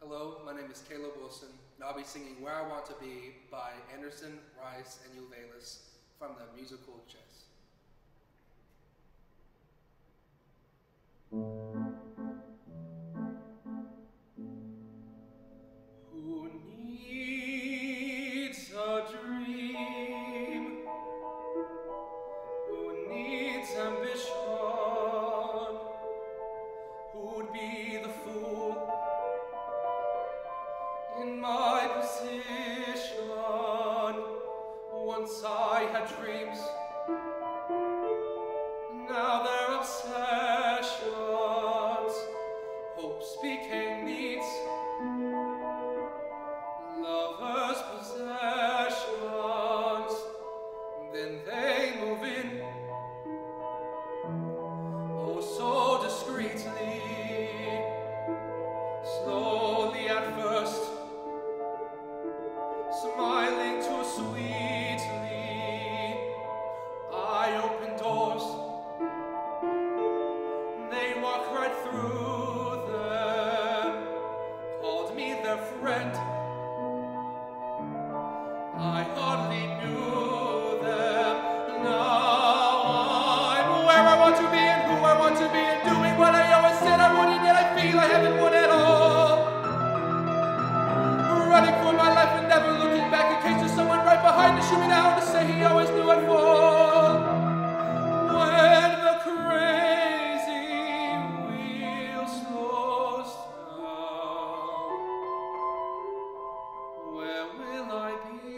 Hello, my name is Caleb Wilson, and I'll be singing Where I Want to Be by Anderson, Rice, and Uvalis from the musical Chess. Who needs a dream? Who needs ambition? Who'd be the fool in my position? Once I had dreams, now they're obsessions. Hopes became needs, lovers' possessions. Then they move in, oh so discreetly, slowly at first, smiling too sweetly. I open doors, they walk right through them, called me their friend. I hardly knew them. Now I'm where I want to be and who I want to be and doing what I always said I would, and yet I feel I haven't won at all. Running for my life and never looking back in case there's someone right behind to shoot me down to say he always knew I'd fall. When the crazy wheel slows down, where will I be?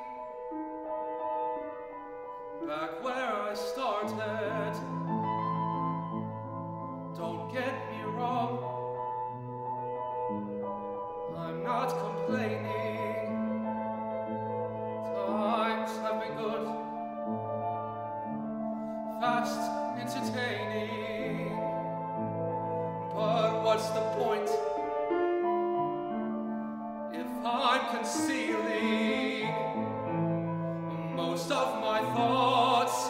Back where I started. Don't get me wrong, I'm not complaining. Times have been good, fast, entertaining. But what's the point if I'm concealing most of my thoughts,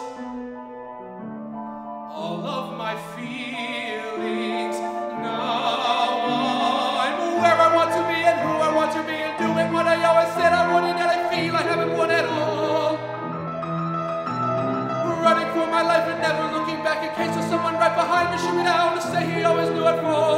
all of my feelings? Now I'm where I want to be and who I want to be and doing what I always said I would, and yet I feel I haven't won at all. Running for my life and never looking back in case there's someone right behind to shoot me down to say he always knew I'd fall.